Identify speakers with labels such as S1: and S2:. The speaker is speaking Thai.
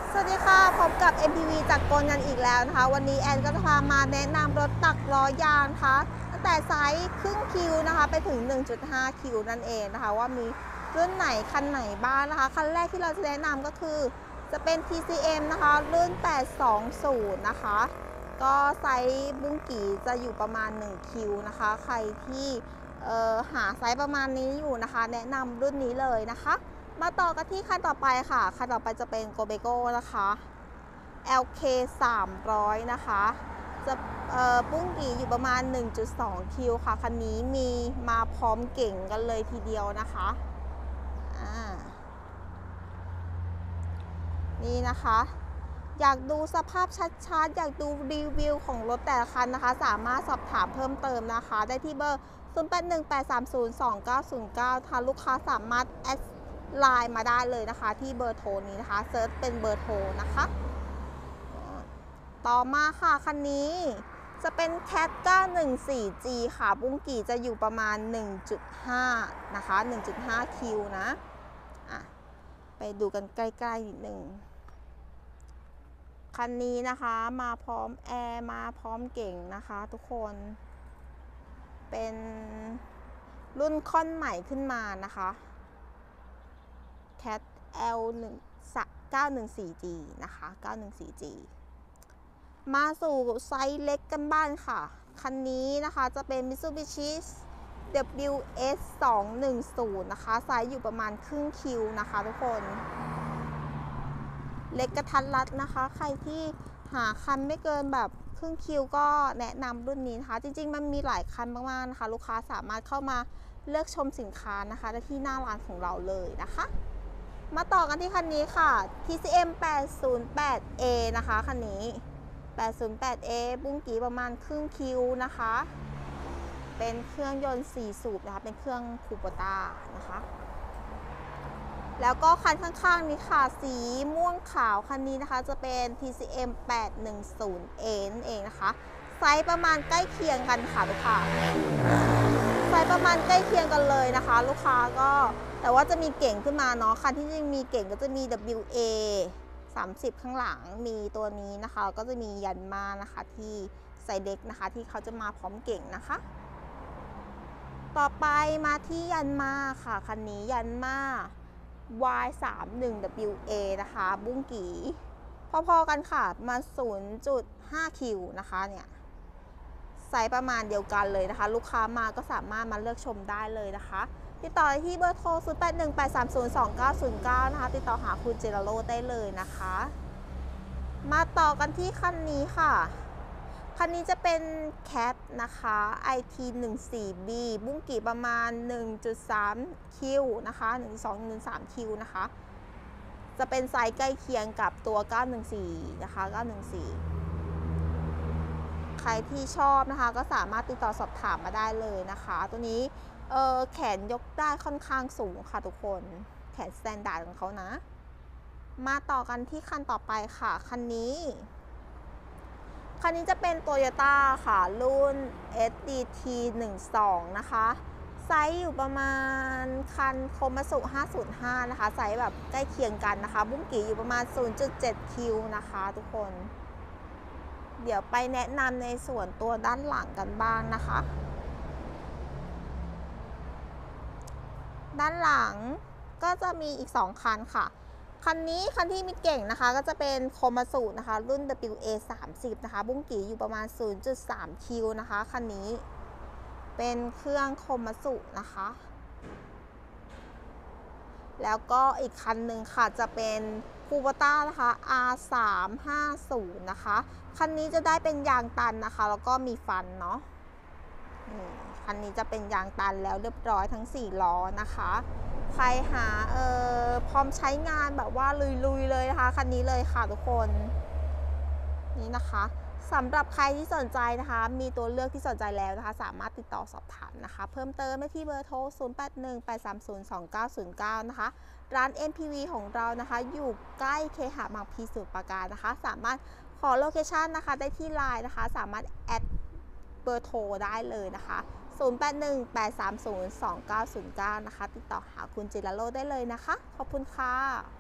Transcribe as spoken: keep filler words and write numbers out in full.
S1: สวัสดีค่ะพบกับ เอ็ม พี วี จากกลกันอีกแล้วนะคะวันนี้แอนก็จะพามาแนะนำรถตักล้อยางนะคะตั้งแต่ไซส์ครึ่งคิวนะคะไปถึง หนึ่งจุดห้า คิวนั่นเองนะคะว่ามีรุ่นไหนคันไหนบ้างนะคะคันแรกที่เราจะแนะนำก็คือจะเป็น ที ซี เอ็ม นะคะรุ่นแปดสองศูนย์นะคะก็ไซส์บุ้งกี่จะอยู่ประมาณหนึ่งคิวนะคะใครที่หาไซส์ประมาณนี้อยู่นะคะแนะนำรุ่นนี้เลยนะคะมาต่อกันที่คันต่อไปค่ะคันต่อไปจะเป็นโกเบโก้นะคะ แอล เค สามร้อยนะคะจะปุ้งกี่อยู่ประมาณ หนึ่งจุดสอง คิวค่ะคันนี้มีมาพร้อมเก่งกันเลยทีเดียวนะคะนี่นะคะอยากดูสภาพชัดๆอยากดูรีวิวของรถแต่ละคันนะคะสามารถสอบถามเพิ่มเติมนะคะได้ที่เบอร์ ศูนย์ แปด หนึ่ง แปด สาม ศูนย์ สอง เก้า ศูนย์ เก้า ทางลูกค้าสามารถแอดไลน์มาได้เลยนะคะที่เบอร์โทรนี้นะคะเซิร์ชเป็นเบอร์โทรนะคะต่อมาค่ะคันนี้จะเป็น แคท เก้าหนึ่งสี่ จี ค่ะบุ้งกี่จะอยู่ประมาณ หนึ่งจุดห้า นะคะ หนึ่งจุดห้า คิวนะอ่ะไปดูกันใกล้ๆนิดหนึ่งคันนี้นะคะมาพร้อมแอร์มาพร้อมเก่งนะคะทุกคนเป็นรุ่นค่อนใหม่ขึ้นมานะคะ แคท แอล หนึ่ง เก้าหนึ่งสี่ จี นะคะ เก้าหนึ่งสี่ จี มาสู่ไซส์เล็กกันบ้างค่ะคันนี้นะคะจะเป็น Mitsubishi ดับเบิลยู เอส สองหนึ่งศูนย์ นะคะไซส์อยู่ประมาณครึ่งคิวนะคะทุกคนเล็กกระทัดรัดนะคะใครที่หาคันไม่เกินแบบครึ่งคิวก็แนะนำรุ่นนี้นะคะจริงๆมันมีหลายคันมากๆนะคะลูกค้าสามารถเข้ามาเลือกชมสินค้านะคะได้ที่หน้าร้านของเราเลยนะคะมาต่อกันที่คันนี้ค่ะ ที ซี เอ็ม แปดศูนย์แปด เอ นะคะคันนี้แปดศูนย์แปด เอ บุ้งกี่ประมาณครึ่งคิวนะคะเป็นเครื่องยนต์สี่สูบนะคะเป็นเครื่องคูโบต้านะคะแล้วก็คันข้างๆนี้ค่ะสีม่วงขาวคันนี้นะคะจะเป็น ที ซี เอ็ม แปดหนึ่งศูนย์ เอ นั่นเองนะคะไซส์ประมาณใกล้เคียงกันค่ะลูกค้าไซส์ประมาณใกล้เคียงกันเลยนะคะลูกค้าก็แต่ว่าจะมีเก่งขึ้นมาเนาะคันที่จะมีเก่งก็จะมี ดับเบิลยู เอ สามสิบ ข้างหลังมีตัวนี้นะคะก็จะมียันมานะคะที่ไซส์เล็กนะคะที่เขาจะมาพร้อมเก่งนะคะต่อไปมาที่ยันมาค่ะคันนี้ยันมา วาย สามสิบเอ็ด ดับเบิลยู เอ นะคะบุ้งกี่พอๆกันค่ะมา ศูนย์จุดห้า คิวนะคะเนี่ยไซส์ประมาณเดียวกันเลยนะคะลูกค้ามาก็สามารถมาเลือกชมได้เลยนะคะติดต่อที่เบอร์โทร ศูนย์ แปด หนึ่ง แปด สาม ศูนย์ สอง เก้า ศูนย์ เก้า นะคะติดต่อหาคุณเจราโรได้เลยนะคะมาต่อกันที่คันนี้ค่ะคันนี้จะเป็น แคท นะคะ ไอ ที สิบสี่ บี บุ้งกี่ประมาณ หนึ่งจุดสาม คิวนะคะ หนึ่งจุดสอง หนึ่งจุดสาม คิวนะคะจะเป็นไซส์ใกล้เคียงกับตัว เก้าหนึ่งสี่ นะคะ เก้าหนึ่งสี่ ใครที่ชอบนะคะก็สามารถติดต่อสอบถามมาได้เลยนะคะตัวนี้เออแขนยกได้ค่อนข้างสูงค่ะทุกคนแขนสแตนดาร์ดของเขานะมาต่อกันที่คันต่อไปค่ะคันนี้คันนี้จะเป็น โตโยต้า ค่ะรุ่น เอส ดี ที สิบสอง นะคะไซส์อยู่ประมาณคันโคมัสุห้าศูนย์ห้านะคะไซส์แบบใกล้เคียงกันนะคะบุ้งกี่อยู่ประมาณ ศูนย์จุดเจ็ด คิวนะคะทุกคนเดี๋ยวไปแนะนำในส่วนตัวด้านหลังกันบ้างนะคะด้านหลังก็จะมีอีกสองคันค่ะคันนี้คันที่มีเก่งนะคะก็จะเป็นโคมัสุนะคะรุ่น ดับเบิลยู เอ สามสิบ นะคะบุ้งกี่อยู่ประมาณ ศูนย์จุดสาม คิวนะคะคันนี้เป็นเครื่องโคมัสุนะคะแล้วก็อีกคันหนึ่งค่ะจะเป็นคูโบต้านะคะ อาร์ สามห้าศูนย์ นะคะคันนี้จะได้เป็นยางตันนะคะแล้วก็มีฟันเนาะคันนี้จะเป็นยางตันแล้วเรียบร้อยทั้งสี่ล้อนะคะใครหาเอ่อพร้อมใช้งานแบบว่าลุยๆเลยนะคะคันนี้เลยค่ะทุกคนนี่นะคะสำหรับใครที่สนใจนะคะมีตัวเลือกที่สนใจแล้วนะคะสามารถติดต่อสอบถามนะคะเพิ่มเติมได้ที่เบอร์โทร ศูนย์ แปด หนึ่ง แปด สาม ศูนย์ สอง เก้า ศูนย์ เก้า นะคะร้าน เอ็ม พี วี ของเรานะคะอยู่ใกล้เคหะบางพลีสมุทรปราการนะคะสามารถขอโลเคชันนะคะได้ที่ไลน์นะคะสามารถแอดเบอร์โทรได้เลยนะคะศูนย์ แปด หนึ่ง แปด สาม ศูนย์ สอง เก้า ศูนย์ เก้า นะคะติดต่อหาคุณจิราโรได้เลยนะคะขอบคุณค่ะ